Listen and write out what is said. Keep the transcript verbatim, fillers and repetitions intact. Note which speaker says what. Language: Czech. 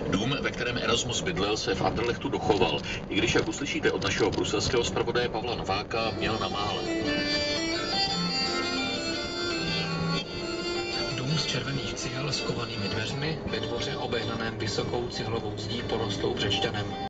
Speaker 1: Dům, ve kterém Erasmus bydlel, se v Anderlechtu dochoval, i když, jak uslyšíte od našeho bruselského zpravodaje Pavla Nováka, měl na mále.
Speaker 2: Dům z červených cihel s kovanými dveřmi ve dvoře obehnaném vysokou cihlovou zdí porostlou břečťanem.